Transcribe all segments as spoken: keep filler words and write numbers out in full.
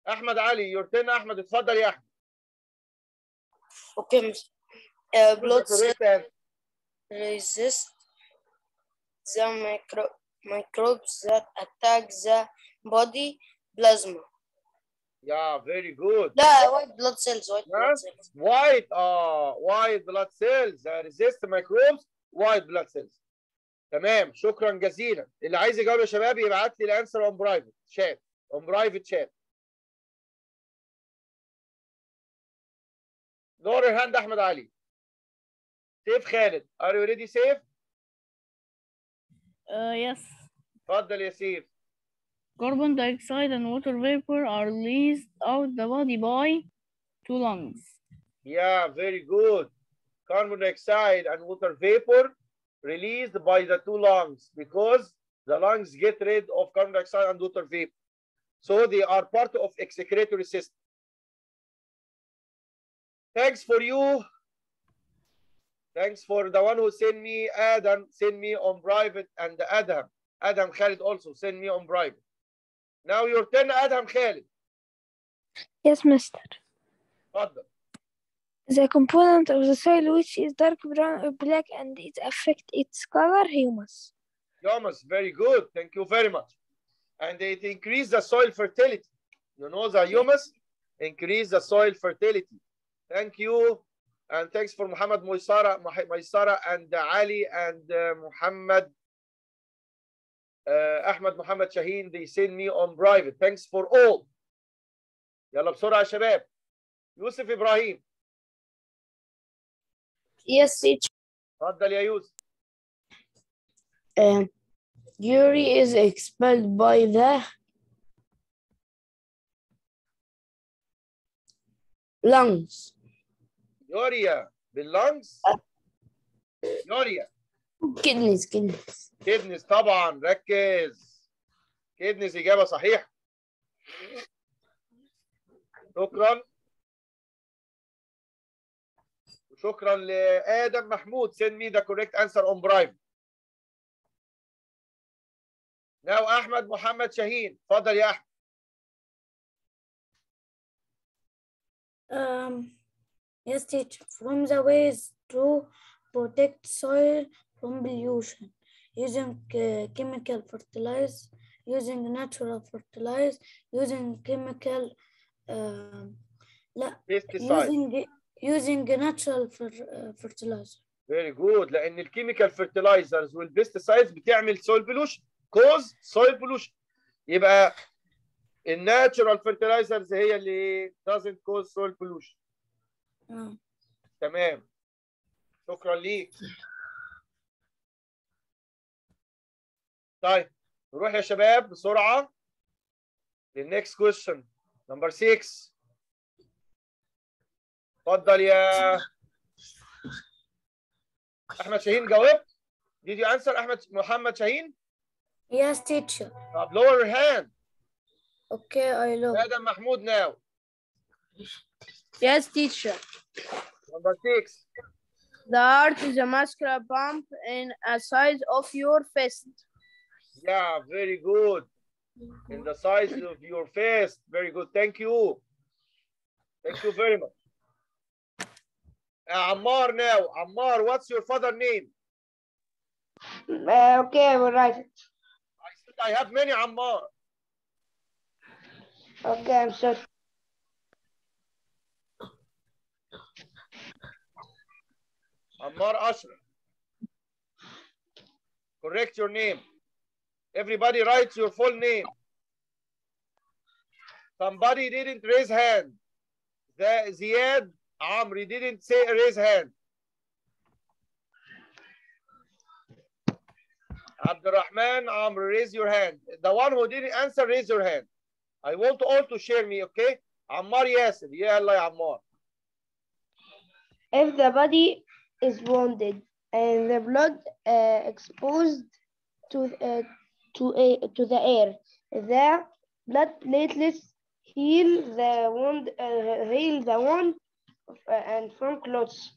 احمد علي your turn. احمد اتفضل يا احمد. Okay, mister. Uh, blood cells correct. resist the micro microbes that attack the body plasma. Yeah, very good. لا white blood cells white Huh? blood cells. White uh, white blood cells that resist microbes. White blood cells. تمام، شكرا جزيلا. اللي عايز يجاوب يا شباب يبعت لي الانسر اون برايفت شات. اون برايفت شات. نور الهاند احمد علي. سيف خالد. Are you ready سيف؟ Uh, yes. اتفضل يا سيف. Carbon dioxide and water vapor are released out the body by two lungs. Yeah, very good. Carbon dioxide and water vapor released by the two lungs because the lungs get rid of carbon dioxide and water vapor. So they are part of excretory system. Thanks for you. Thanks for the one who sent me. Adam send me on private, and Adam. Adam Khalid also send me on private. Now your turn, Adam Khalid. Yes, mister. اتفضل. The component of the soil which is dark brown or black and it affects its color, humus. Humus, very good. Thank you very much. And it increase the soil fertility. You know the humus increase the soil fertility. Thank you. And thanks for Muhammad Moisara, Moisara and Ali and uh, Muhammad uh, Ahmed Muhammad Shaheen. They send me on private. Thanks for all. يلا بسرعة يا شباب. يوسف إبراهيم. Yes, teacher. اتفضل يا يوسف. Um, urine is expelled by the lungs. يوريا باللانجز. يوريا. Kidneys, kidneys. كيدنيز طبعا، ركز. كيدنيز إجابة صحيحة. شكرا. وشكرا لآدم محمود. Send me the correct answer on private. Now أحمد محمد شاهين. اتفضل يا أحمد. Um, yes, teacher. From the ways to protect soil from pollution, using uh, chemical fertilizer, using natural fertilizer, using chemical, uh, لا, Pesticide. using using natural fer, uh, fertilizer. Very good. لأن الكيميكال fertilizers والبيستيسايدز بتعمل soil pollution. cause soil pollution. يبقى الناتشورال fertilizers هي اللي doesn't cause soil pollution. آه. تمام. شكرا ليك. طيب نروح يا شباب بسرعة للnext question number six. اتفضل يا أحمد شاهين. جاوبت؟ Did you answer أحمد محمد شاهين؟ Yes, teacher. طب lower your hand. Okay, I love. آدم محمود now. Yes, teacher. Number six. The heart is a muscular pump in a size of your fist. Yeah, very good. In the size of your fist. Very good. Thank you. Thank you very much. Uh, Ammar now. Ammar, what's your father name? Uh, okay, I will write it. I said I have many Ammar. Okay, I'm sorry. Ammar Ashraf. Correct your name. Everybody writes your full name. Somebody didn't raise hand. The Ziad Amri didn't say raise hand. Abdurrahman Amri, raise your hand. The one who didn't answer, raise your hand. I want all to share me, okay? Ammar Yasir. Yeah, Allah Ammar. If the body is wounded and the blood uh, exposed to uh, to a to the air, the blood platelets heal the wound, uh, heal the wound, uh, and form clots.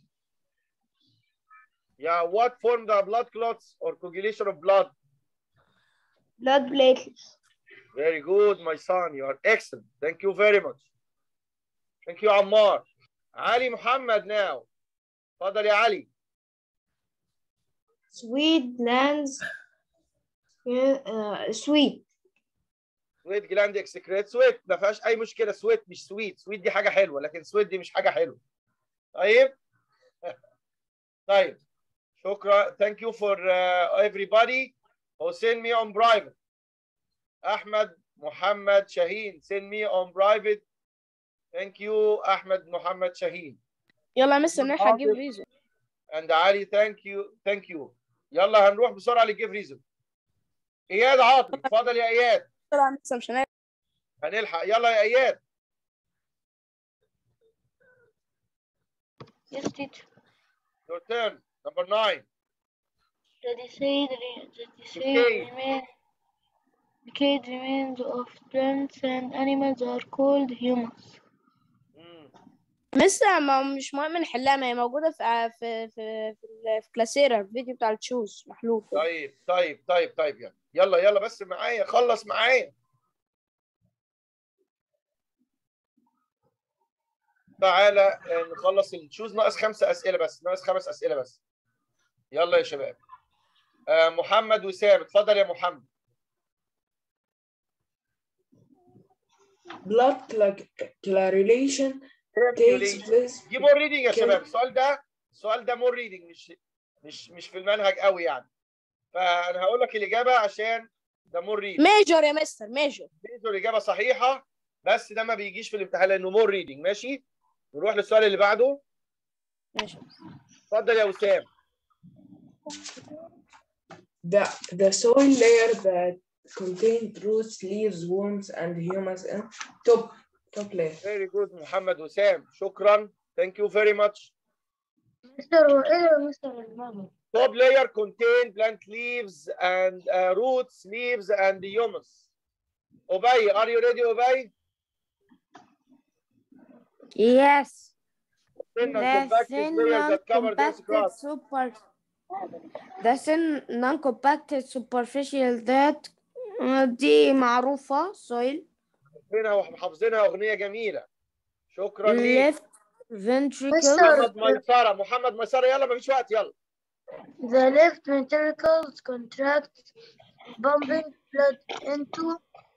Yeah, what form the blood clots or coagulation of blood? Blood platelets. Very good, my son. You are excellent. Thank you very much. Thank you, عمار. علي محمد now. اتفضل يا علي. Sweet glands. Uh, sweet. سويت جلاند اكسكريت سويت ما فيهاش اي مشكله. سويت مش سويت. سويت دي حاجه حلوه لكن سويت دي مش حاجه حلوه. طيب طيب شكرا. Thank you for uh, everybody who send me on private. احمد محمد شاهين send me on private. Thank you احمد محمد شاهين. يلا يا مستر نلحق جيب ريزون. and علي thank you thank you. يلا هنروح بسرعه للجيف ريزون. اياد عاطف اتفضل يا اياد. بسرعة لسه مش هنلحق. هنلحق. يلا يا اياد. Yes, teacher. Your turn. Number nine. The decayed, the decayed Decay. remains, decayed remains of plants and animals are called humus. مم. مستر ما مش مهم نحلها، ما هي موجودة في في في في, في كلاسيرا الفيديو بتاع التشوز محلول. طيب طيب طيب طيب يلا يلا يلا بس معايا خلص معايا. تعالى نخلص التشوز. ناقص خمسة أسئلة بس. ناقص خمس أسئلة بس. يلا يا شباب. آه محمد وسام اتفضل يا محمد. Blood coagulation takes place. دي مور ريدنج يا شباب. السؤال ده السؤال ده مور ريدنج مش مش مش في المنهج قوي يعني. فأنا هقول لك الإجابة عشان ده مور ريدنج. ميجور يا مستر ميجور. ميجور إجابة صحيحة بس ده ما بيجيش في الامتحان لأنه مور ريدنج. ماشي. نروح للسؤال اللي بعده. ماشي. اتفضل يا وسام. The the soil layer that contains roots, leaves, worms, and humus in top top layer. Very good محمد وسام. شكرا. Thank you very much. مستر ايه مستر المهم؟ Top layer contain plant leaves and uh, roots, leaves, and the humus. Obey, are you ready, Obey? Yes. Thin and The compacted thin layer that cover this non-compacted grass. super the thin non-compacted superficial that uh, دي معروفة soil. حافظينها وحافظينها أغنية جميلة. شكرا ليك. left ventricle. محمد ميسرة. محمد ميسرة يلا مفيش وقت يلا. The left ventricles contract, pumping blood into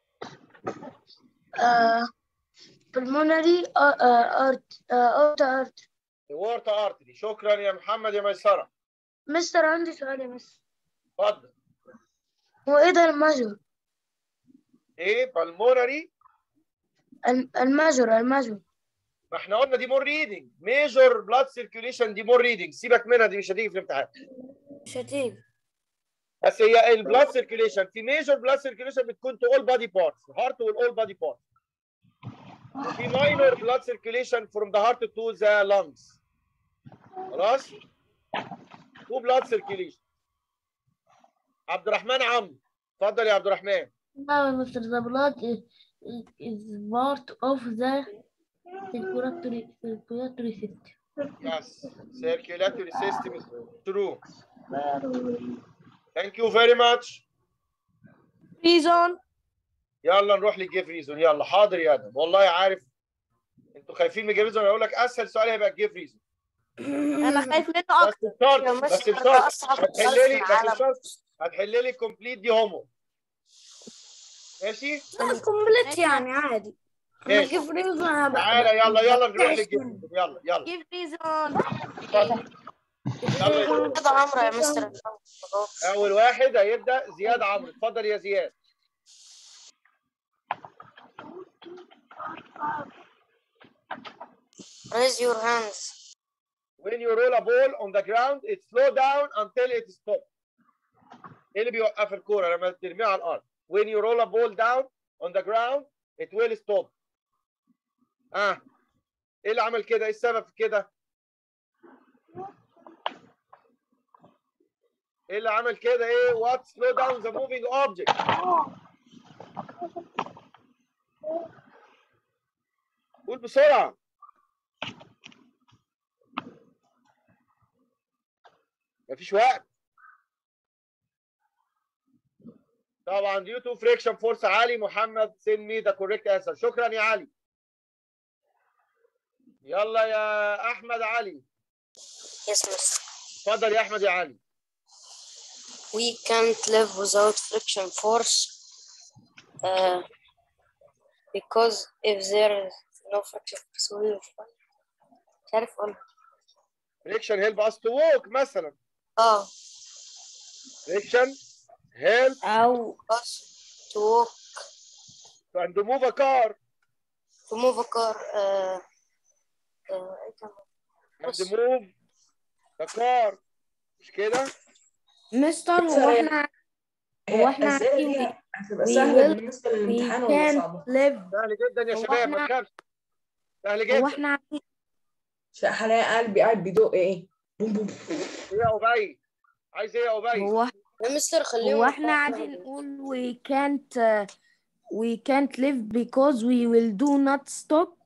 uh, pulmonary uh, uh, art, uh, aorta artery. aorta artery. شكرا يا محمد يا ميسرة. مستر عندي سؤال يا مستر. اتفضل. هو ايه ده الماجور؟ ايه pulmonary؟ الماجور الماجور. ما احنا قلنا دي مور ريدنج. ميجور بلاد سيركيوليشن دي مور ريدنج. سيبك منها دي مش هتيجي في الامتحان. مش هتيجي. بس هي البلاد سيركيوليشن في ميجور بلاد سيركيوليشن بتكون تو اول بادي بارتس. هارت والاول بادي بارت. وفي ماينور بلاد سيركيوليشن فروم ذا هارت تو ذا لانجز. خلاص؟ تو بلاد سيركيوليشن. عبد الرحمن عمرو اتفضل يا عبد الرحمن. No, Mister The blood is, is part of the circulatory circulatory system. Yes, circulatory system is true. Thank you very much. reason. يلا نروح للجيف ريزون. يلا حاضر يا ادم. والله عارف انتوا خايفين من الجيف ريزون. اقول لك اسهل سؤال هيبقى الجيف ريزون. انا خايف منه بس اكتر. الشرط بس الشرط هتحل لي بس الشرط هتحل لي كومبليت دي هومو. ماشي؟ كومبليت يعني عادي. ماشي. جيف ريزون انا تعالى يلا يلا نروح للجيف ريزون. يلا يلا. give reason. اتفضل. يلا. زياد عمرو يا مستر. اول واحد هيبدا زياد عمرو. اتفضل يا زياد. Raise your hands. When you roll a ball on the ground, it slow down until it stops. ايه اللي بيوقف الكوره لما ترميها على الارض؟ When you roll a ball down on the ground, it will stop. اه ايه اللي عمل كده؟ ايه السبب في كده؟ ايه اللي عمل كده؟ ايه what slow down the moving object؟ قول بسرعه. مفيش وقت. طبعا due to friction force. علي محمد send me the correct answer. شكرا يا علي. يلا يا احمد علي. Yes, mister. اتفضل يا احمد يا علي. We can't live without friction force uh, because if there is no friction force we will fly. مش عارف اقولها. friction help us to walk مثلا. اه. friction help أو us to walk. and to move a car. to move a car. Uh, uh, إيه كمان؟ and to move the car. مش كده؟ مستر هو احنا هو احنا الأسئلة دي عايزين هتبقى we سهلة will- بالنسبة we للامتحان ولا can't صعبة؟ live. سهل جدا يا هو شباب، ما احنا- تخافش. سهل هو جدا. احنا عايزين ش- هلاقي قلبي قاعد بيدق ايه؟ بوم بوم. ايه يا ابي؟ عايز ايه يا ابي؟ هو يا مستر خليهم هو احنا يطلعوا عايزين كده. نقول we can't uh, we can't live because we will do not stop.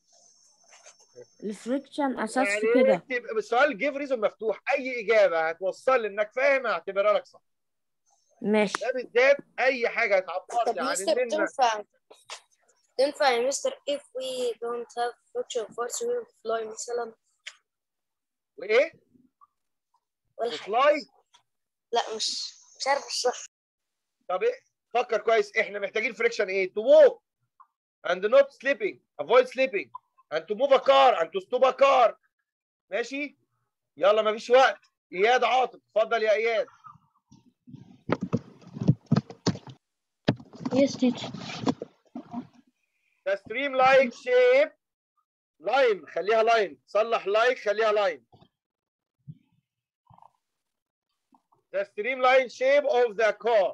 الفريكشن اساسه يعني كده. اكتب السؤال جيف ريزون مفتوح، اي اجابه هتوصل انك فاهم هعتبرها لك صح. ماشي. ده بالذات اي حاجه هتعبر طب لي عن مستر اننا تنفع تنفع يا مستر if we don't have friction force we will fly مثلا وايه؟ ولا حاجة. وفلاي. لا مش مش عارف الصح. طب ايه؟ فكر كويس، احنا محتاجين فريكشن ايه؟ to walk and not sleeping, avoid sleeping and to move a car and to stop a car. ماشي؟ يلا مفيش وقت. اياد عاطف، اتفضل يا اياد. Yes, teacher. The streamline shape لاين، خليها لاين، صلح لاين خليها لاين. The streamline shape of the car.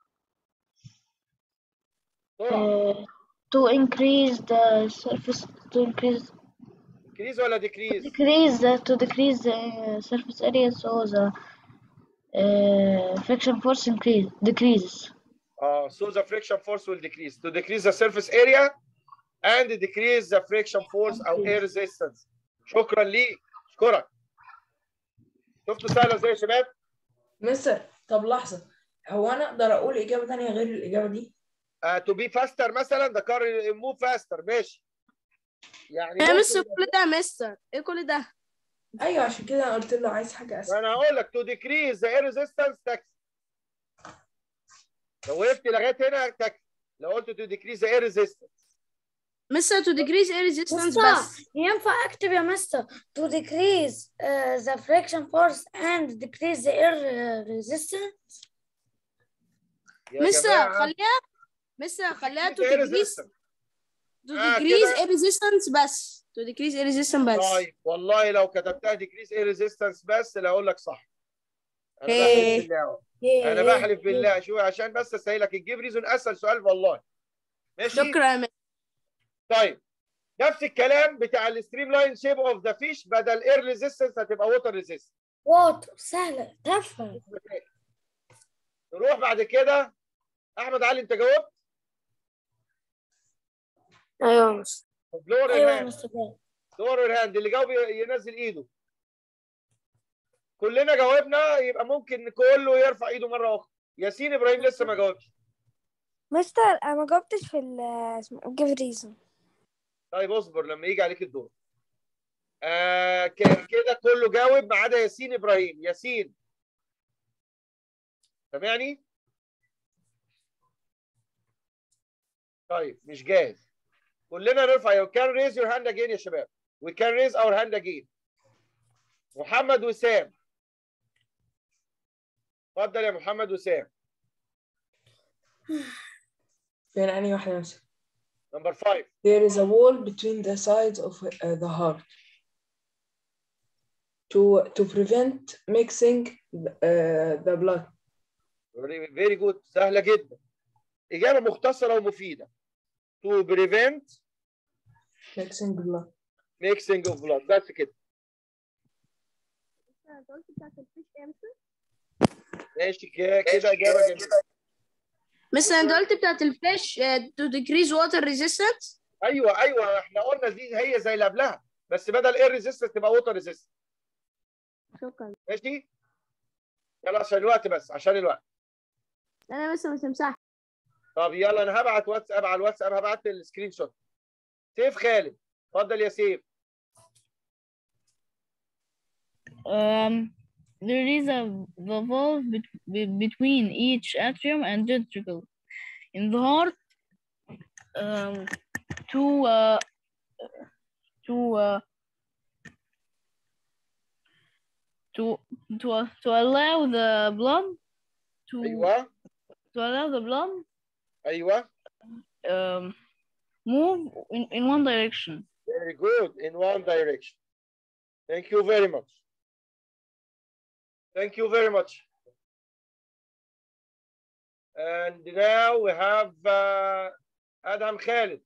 Uh, to increase the surface, to increase, increase ولا decrease؟ decrease, the, to decrease the uh, surface area, so the uh, friction force increase, decreases. Uh, so the friction force will decrease. To decrease the surface area and decrease the friction force أو air resistance. شكرا ليك، أشكرك. شفتوا سهلة ازاي يا شباب؟ مستر طب لحظة، هو أنا أقدر أقول إجابة تانية غير الإجابة دي؟ Uh, to be faster مثلا the car move faster. ماشي. يعني يا ممكن- مستر كل ده يا مستر ايه كل ده؟ أيوه عشان كده أنا قلت له عايز حاجة أسهل. أنا هقول لك to decrease the air resistance تكفي. لو وقفت لغاية هنا تكفي. لو قلت to decrease the air resistance. مستر to decrease air resistance مستر بس. ينفع اكتب يا مستر to decrease uh, the friction force and decrease the air uh, resistance. يا مستر جماعة خليها مستر خليها to decrease air decrease resistance. to آه، decrease كده. air resistance بس to decrease air resistance بس. طيب والله لو كتبتها decrease air resistance بس اللي هقول لك صح. أنا إيه. بحلف بالله. أنا بحلف بالله شو عشان بس أسهلك الجيب ريزون أسهل سؤال والله. ماشي؟ شكرا يا مستر. طيب نفس الكلام بتاع الستريم لاين شيب اوف ذا فيش، بدل اير ريزيستنس هتبقى ووتر ريزيستنس. ووتر سهلة تافهة. نروح بعد كده. احمد علي انت جاوبت؟ ايوه يا مستر. لور ايوه يا هاند، مستر. لور هاند اللي جاوب ينزل ايده. كلنا جاوبنا يبقى ممكن كله يرفع ايده مره اخرى. ياسين ابراهيم لسه ما جاوبش. مستر انا ما جاوبتش في ال اسمه give reason. طيب اصبر لما يجي عليك الدور. آه كان كده كله جاوب ما عدا ياسين ابراهيم. ياسين سامعني؟ طيب مش جاهز. كلنا نرفع. you can raise your hand again يا شباب. we can raise our hand again. محمد وسام. اتفضل يا محمد وسام. فين أنهي واحدة مثلا؟ نمبر five. There is a wall between the sides of uh, the heart to to prevent mixing uh, the blood. very very good. سهلة جدا. إجابة مختصرة ومفيدة. to prevent mixing blood. mixing of blood. بس كده. ماشي كده كده إجابة جميلة. مستر انت قلت بتاعت الفيش uh, to decrease water resistance. أيوه أيوه إحنا قلنا دي هي زي اللي قبلها بس بدل اير ريزيستنس تبقى ووتر ريزيستنس. شكرا. ماشي؟ يلا عشان الوقت بس عشان الوقت. انا بس ما تمسح. طب يلا انا هبعت واتساب على الواتساب، هبعت السكرين شوت. سيف خالد، اتفضل يا سيف. Um, there is a valve bet between each atrium and ventricle in the heart um, to uh, to uh, to to uh, to allow the blood to ايوه to allow the blood ايوه um, move in, in one direction. very good, in one direction. Thank you very much. Thank you very much. And now we have uh, Adam Khalid.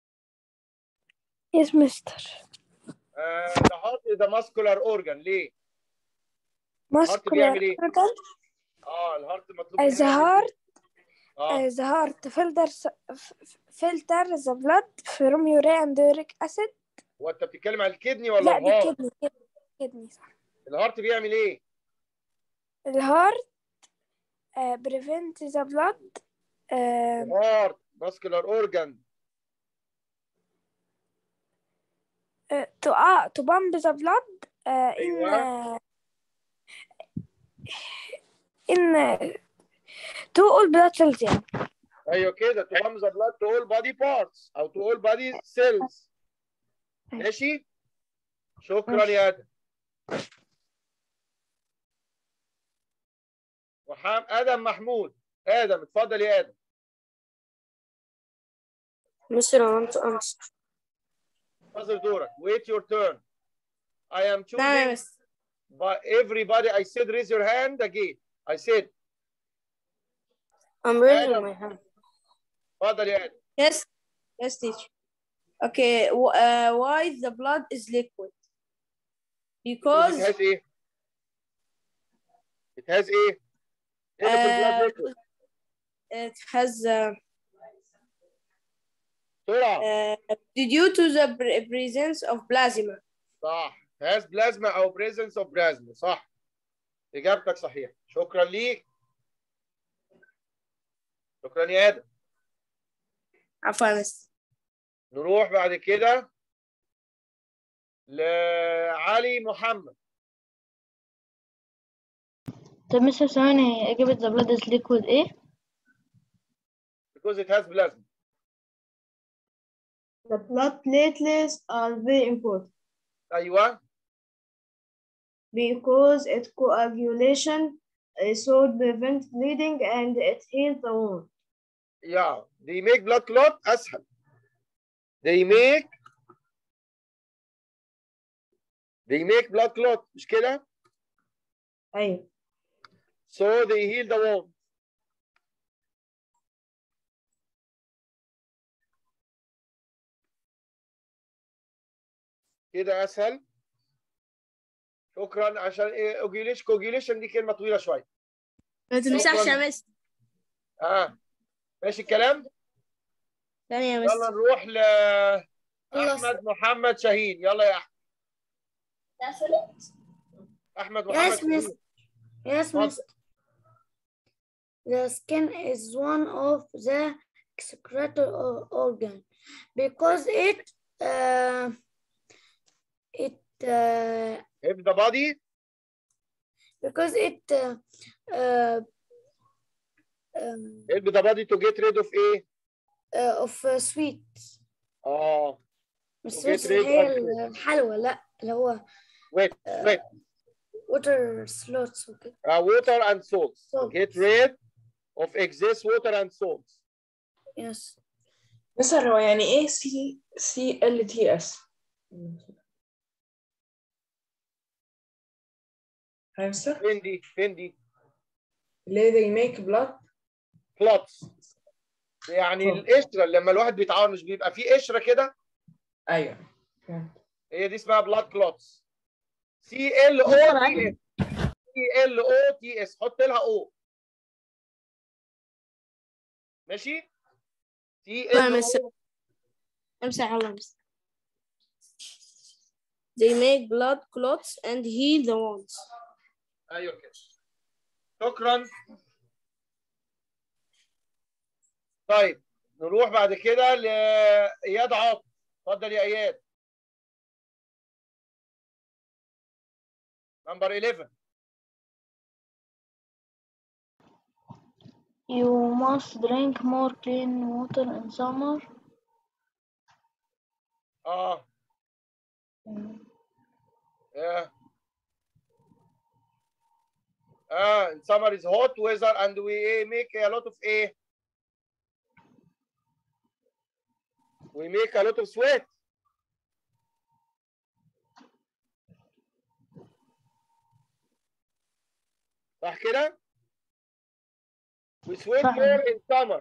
Yes, mister. Uh, the heart is a muscular organ. ليه؟ Muscular بيعمل إيه؟ organ. اه الهارت مطلوب Uh, the مننا heart, اه uh, the heart filters filter the blood from urea and uric acid. هو انت بتتكلم على الكدني ولا لا دي الهارت؟ كدني كدني كدني صح. الهارت بيعمل ايه؟ الهارت uh, prevent the blood uh, الهارت muscular organ. uh, to uh, to pump the blood uh, in ايوه uh, in uh, to all blood cells يعني. ايوه كده to pump the blood to all body parts او to all body cells. ماشي؟ شكرا يا ادم. وحام ادم محمود. ادم اتفضل يا ادم. Mister, I want to answer. انتظر دورك. Wait your turn. I am choosing. نعم يا مستر. But everybody, I said raise your hand again. I said. I'm raising Adam. my hand. اتفضل يا ادم. Yes. Yes, teacher. Okay. Uh, why the blood is liquid? Because It has ايه؟ It has ايه؟ ايه اللي في البلاد liquid؟ it has uh, بسرعة. uh, due to the presence of plasma. صح. has plasma او presence of plasma. صح. اجابتك صحيحة. شكرا ليك. شكرا يا ادم. عفوا يا مستر. نروح بعد كده لعلي محمد. طب مستر ثواني، إجابة the blood is liquid إيه؟ Because it has plasma. The blood platelets are very important ايوه. because it coagulation uh, so it prevents bleeding and it heals the wound. Yeah. They make blood clot اسهل. They make they make blood clot مش كده؟ أيوة. So they heal the wound. كده اسهل. شكرا. عشان ايه اوجيليش كوجيليشن دي كلمه طويله شويه. ما تمسحش يا مستر. اه ماشي الكلام. ثانية يا يلا مستر. نروح لاحمد محمد شاهين. يلا يا احمد. احمد محمد Yes, شاهين. miss. Yes, اتفضل. miss. The skin is one of the excretory or- organ because it uh, it uh, if the body because it uh, uh, um, help the body to get rid of ايه؟ uh, of uh, sweet. اه مش to sweet get rid اللي هي of الحلوى، لا اللي هو wet wet water slots وكده. uh, water and salts. Salt. Get rid of excess water and salts. Yes. مستر هو يعني ايه سي سي ال تي اس؟ هاي مستر؟ فين دي؟ فين دي؟ ليه they make blood؟ clots. يعني Clot. القشره لما الواحد بيتعور مش بيبقى فيه قشره كده؟ ايوه فهمت. هي دي اسمها blood clots. سي ال او تي اس. سي ال او تي اس. حط لها او. ماشي؟ سي ال او. امسح يلا يا مستر. They make blood clots and heal the wounds. ايوه كده. شكرا. طيب نروح بعد كده لاياد عاطف. اتفضل يا اياد. نمبر إحداشر. You must drink more clean water in summer. اه yeah. Ah, in summer is hot weather and we make a lot of a we make a lot of sweat. صح كده؟ we sweat more in summer.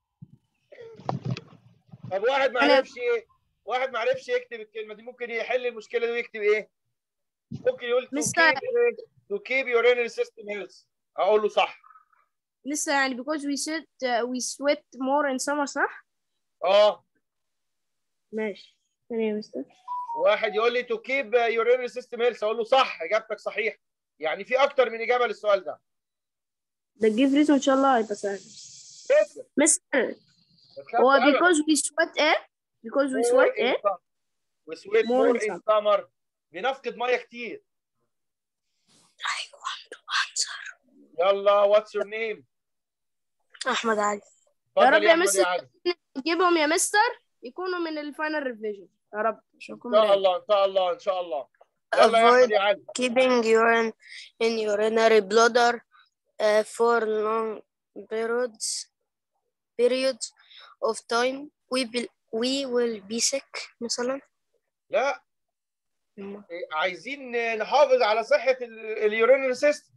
طب واحد ما عرفش ايه؟ واحد ما عرفش يكتب الكلمة دي، ممكن يحل المشكلة دي ويكتب ايه؟ ممكن يقول to keep to keep your urinary system healthy. اقول له صح. لسه يعني because we sweat uh, we sweat more in summer صح؟ اه ماشي. ثانية يا مستر. واحد يقول لي to keep your urinary system healthy، اقول له صح، اجابتك صحيح. يعني في اكتر من اجابة للسؤال ده. ده الجيف ريزون ان شاء الله هيبقى سهل. مستر هو because we sweat ايه؟ because we sweat ايه؟ we sweat more in summer. بنفقد ميه كتير. I want to answer. يلا what's your name؟ أحمد علي. يا رب يا مستر نجيبهم يا مستر يكونوا من الفاينل ريفيجن يا رب. ان شاء الله ان شاء الله ان شاء الله. يلا يا احمد يا علي. keeping urine in urinary bladder uh, for long periods periods of time we will we will be sick مثلا. لا عايزين نحافظ على صحة اليورينري سيستم.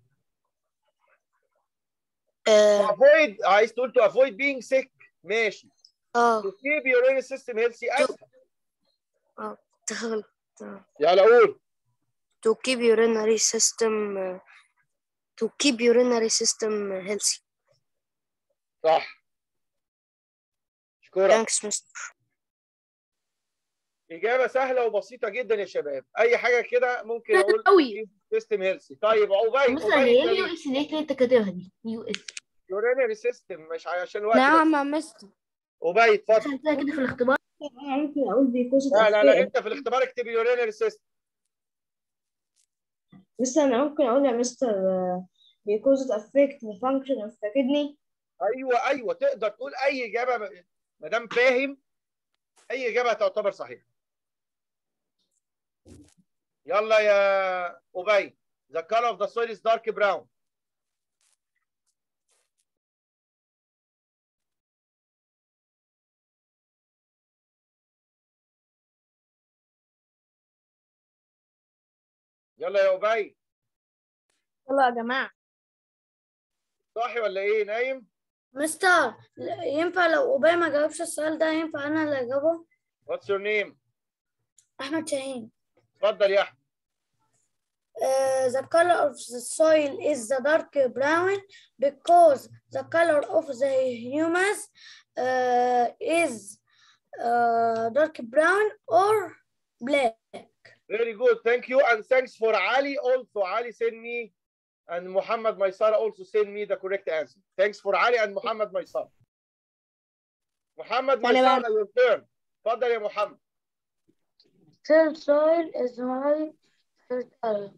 avoid عايز تقول to avoid being sick. ماشي. اه to keep urinary system healthy اسهل. اه يلا قول. to keep urinary system uh, to keep urinary system healthy. صح. شكرا. thanks mister. إجابة سهلة وبسيطة جدا يا شباب. أي حاجة كده ممكن أقول keep system healthy. طيب عبيد. مستر هي اليو اس اللي انت كاتبها دي يو اس urinary system مش عشان الوقت. نعم يا مستر. عبيد اتفضل. كده في الاختبار ممكن اقول بيكوز لا لا لا انت في الاختبار اكتب urinary system. مستر انا ممكن اقول يا مستر because it affect the function of the kidney. ايوه ايوه تقدر تقول اي اجابه ما دام فاهم، اي اجابه تعتبر صحيحه. يلا يا أبي. The color of the soil is dark brown. يلا يا أبي. يلا يا جماعة. صاحي ولا ايه نايم؟ مستر ينفع لو أبي ما جاوبش السؤال ده ينفع أنا اللي أجاوبه؟ What's your name؟ أحمد شاهين. اتفضل يا أحمد. Uh, the color of the soil is the dark brown because the color of the humus uh, is uh, dark brown or black. Very good, thank you, and thanks for Ali also. Ali sent me and Muhammad Maysara also sent me the correct answer. Thanks for Ali and Muhammad Maysara. Muhammad Maysara, your turn. اتفضل يا محمد. Till soil is high fertile.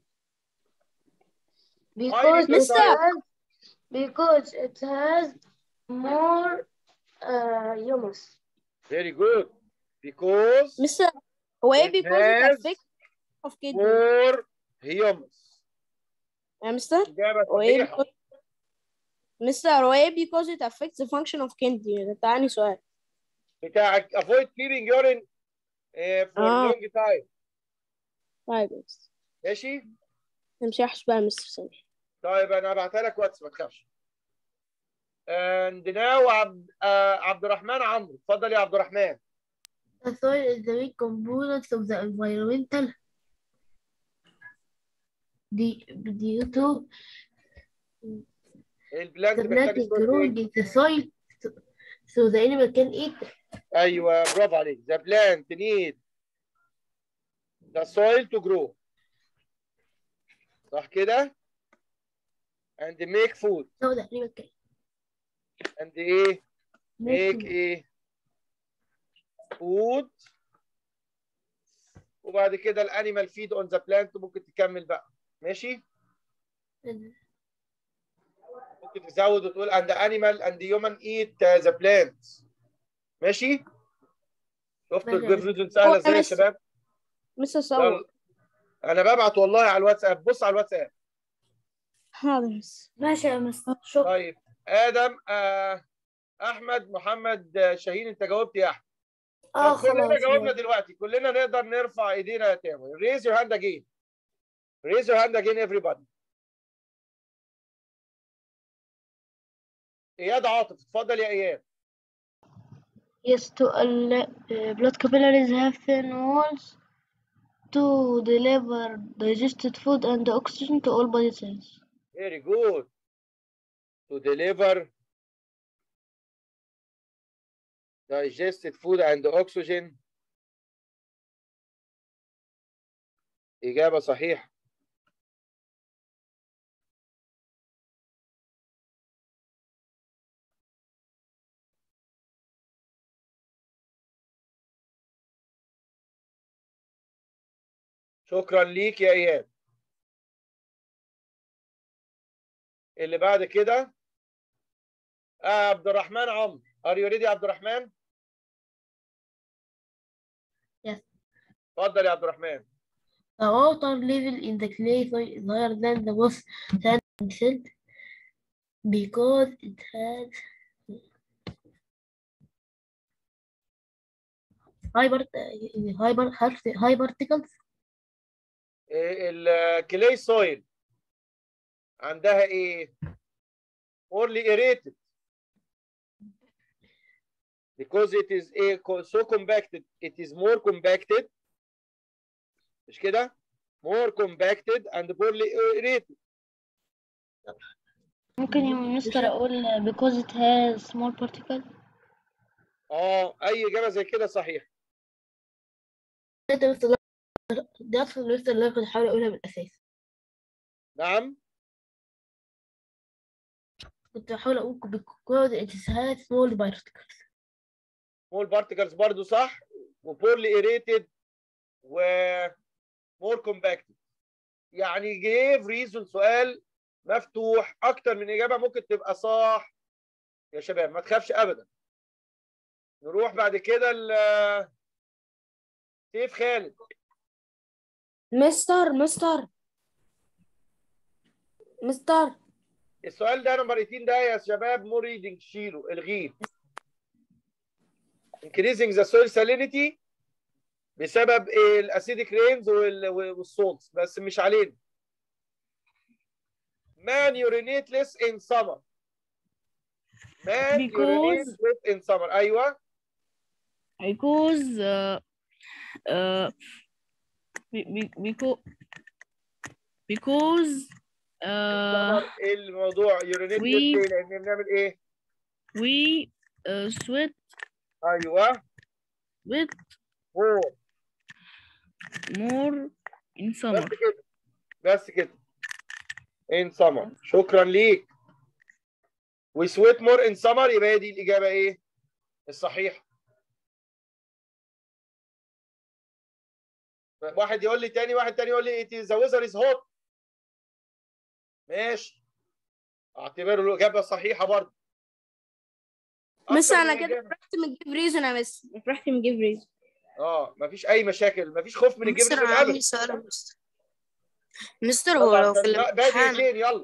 Because it has, because it has more uh, humus. Very good. Because Mister هو ايه because it affects of kidney. more humus. يا مستر هو ايه مستر هو ايه because it affects the function of kidney. ده تاني سؤال بتاعك avoid keeping urine uh, for آه. long time. طيب يا مستر ماشي؟ امشي احسب بقى يا مستر سامي. طيب انا هبعتها لك واتس ما تخافش. And now عبد uh, عبد الرحمن عمرو. اتفضل يا عبد الرحمن. The soil is the main component of the environmental due to البلانت the plant is growing in the soil so the animal can eat. ايوه برافو عليك. The plant need the soil to grow. صح كده؟ And make food. So the animal can. And ايه؟ make ايه food، وبعد كده الانيمال فيد اون ذا بلانت. ممكن تكمل بقى ماشي، ممكن تزود وتقول and the animal and the human eat the plants. ماشي، شفتوا الجيف ريزون سهله ازاي يا شباب؟ مش اصور. انا ببعت والله على الواتساب، بص على الواتساب. حاضر. ماشي يا مستر، شكرا. طيب ادم، آه احمد، محمد، آه، شاهين، انت جاوبت يا احمد؟ اه طب كلنا خلاص. جاوبنا دلوقتي، كلنا نقدر نرفع ايدينا يا تامر. raise your hand again. raise your hand again everybody. اياد عاطف، اتفضل يا اياد. Yes, to uh, blood capillaries have thin walls to deliver digested food and oxygen to all body cells. Very good. To deliver digested food and oxygen. إجابة صحيحة. شكرا ليك يا إياد. اللي بعد كده آه عبد الرحمن عمرو. Are you ready يا عبد الرحمن؟ Yes. اتفضل يا عبد الرحمن. The water level in the clay soil is higher than the most sand and silt because it has hyper hyper high particles. الكلي سويل عندها ايه؟ poorly aerated because it is a so compacted. It is more compacted. مش كده؟ more compacted and poorly aerated. ممكن يا مستر أقول because it has small particles. اه اي اجابه زي كده صحيح. ده مستر ده أصلا مستر اللي أنا كنت بحاول أقولها من الأساس. نعم. كنت بحاول أقول because it has small particles. small particles برضو صح، و poorly aerated و more compacted. يعني give reason، سؤال مفتوح اكتر من اجابه ممكن تبقى صح يا شباب، ما تخافش ابدا. نروح بعد كده ل سيف خالد. مستر مستر مستر السؤال ده نمبر اتناشر ده يا شباب مور ريدنج، شيله الغيه. increasing the soil salinity بسبب الاسيديك رينز والسولتس، بس مش علينا. man urinate less in summer. man Because urinate less in summer. ايوه because uh, uh, be- because because uh, الموضوع urinate we less ليه؟ لان بنعمل ايه؟ we uh, sweat ايوه with more more in summer. بس كده بس كده in summer. شكرا ليك. we sweat more in summer، يبقى دي الاجابه ايه؟ الصحيحه. واحد يقول لي تاني، واحد تاني يقول لي it is the weather is hot. ماشي، اعتبره الاجابه الصحيحه برضه. مس انا كده فرحت من جيف ريزون يا مس، فرحت من جيف ريزون. اه مفيش اي مشاكل، مفيش خوف من الجيف ريزون ابدا. عندي سؤال يا مستر. مستر هو لو في باقي الامتحان اثنين، يلا.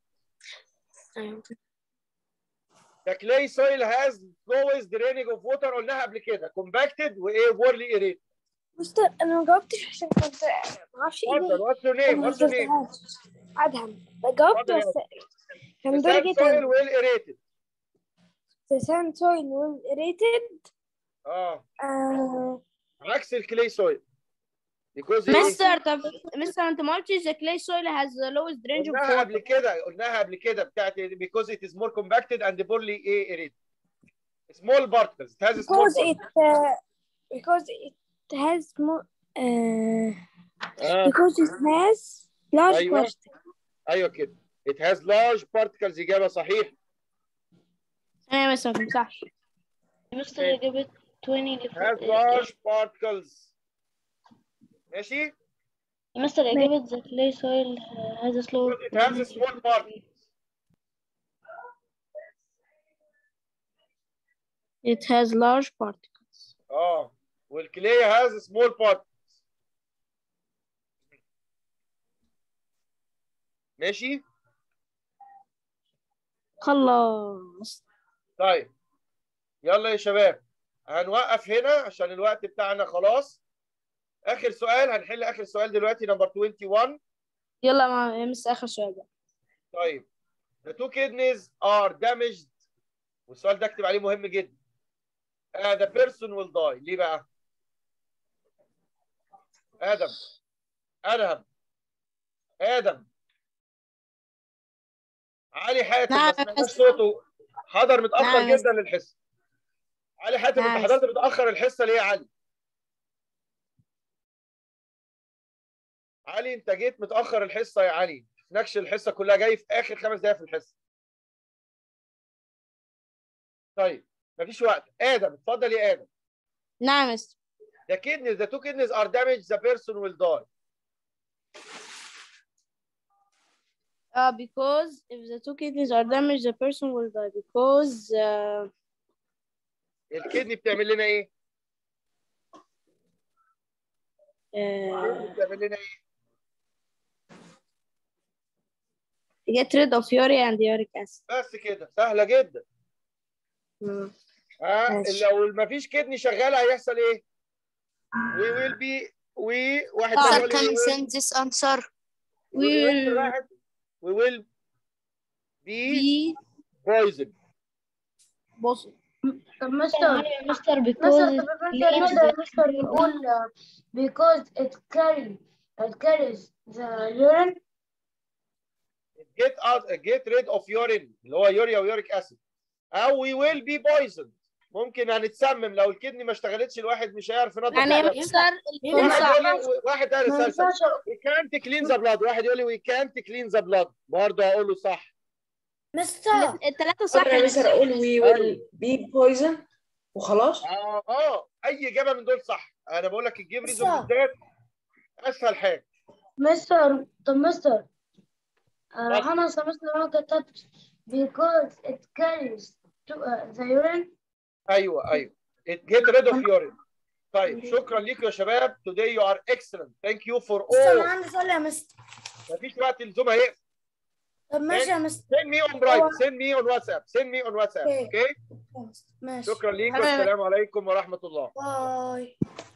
The clay soil has lowest draining of water، قلناها قبل كده compacted وايه poorly aerated. مستر انا ما جاوبتش عشان كنت ما اعرفش ايه اتفضل. واتس يور نيم؟ واتس يور نيم؟ ادهم جاوبت بس كان دوري sand جه soil تاني. well aerated. The sand soil well aerated. اه آه. عكس الكلي سويل. because مستر طب مستر انت ما قلتش the clay soil has the lowest range of قلناها قبل water. كده قلناها قبل كده بتاعت because it is more compacted and poorly aerated. small particles. It has small because particles. it uh, because it has more uh, آه. because it has large ايوه particles. ايوه كده. it has large particles. اجابه صحيحه. انا بس ما تمسحش. مستر إجابة عشرين اللي has فوق. large particles. ماشي؟ مستر إجابة the clay soil has a slow. It has a small particles. It has large particles. اه والكلي has small particles. ماشي؟ خلاص. طيب يلا يا شباب هنوقف هنا عشان الوقت بتاعنا خلاص. اخر سؤال هنحل اخر سؤال دلوقتي نمبر واحد وعشرين. يلا مع مس اخر سؤال ده. طيب the two kidneys are damaged والسؤال ده اكتب عليه مهم جدا. uh, the person will die. ليه بقى؟ ادم ادهم ادم علي حاتم ما سمعناش صوته، حضر متاخر نعم. جدا للحصه. علي حاتم انت نعم. حضرت متاخر الحصه ليه يا علي؟ علي انت جيت متاخر الحصه يا علي، نكش الحصه كلها جاي في اخر خمس دقائق في الحصه. طيب مفيش وقت. ادم اتفضل يا ادم. نعم مستر. The kidneys, the two kidneys are damaged, the person will die. Uh, because if the two kidneys are damaged, the person will die. Because uh, الكدني بتعمل لنا ايه؟ uh, بتعمل لنا ايه؟ get rid of urea and uric acid. بس كده سهله جدا. Mm. ها ماشي. لو مفيش كدني شغاله هيحصل ايه؟ We will be we واحد Sir, تاني يقول can لي you we will send this answer? we will واحد we will be Be poisoned. بص. طب مستر يا مستر مستر because طب مستر نقدر مستر نقول because it carry it carries the urine. Get out get rid of urine اللي هو يوريا ويوريك اسيد. او we will be poisoned. ممكن هنتسمم لو الكدني ما اشتغلتش الواحد مش هيعرف ينظف يعني الدم. مستر واحد يقول لي واحد قال ما استنى ينفعش we can't clean the blood. واحد يقول لي we can't clean the blood برضه هقول له صح. مستر الثلاثة صح. اقدر يا مستر اقول we will be poison وخلاص. اه اه اي اجابه من دول صح. انا بقول لك الجيم ريزون بالذات اسهل حاجه. مستر طب مستر انا مستر انا كتبت because it carries to uh, the urine. ايوه ايوه get rid of urine. طيب شكرا ليكم يا شباب. today you are excellent. thank you for all. انا عندي سؤال يا مستر. مفيش وقت الزوم هيقفل. طب ماشي يا مستر. send me on private send me on WhatsApp send me on WhatsApp. اوكي ماشي. شكرا ليكم. السلام عليكم ورحمه الله. باي.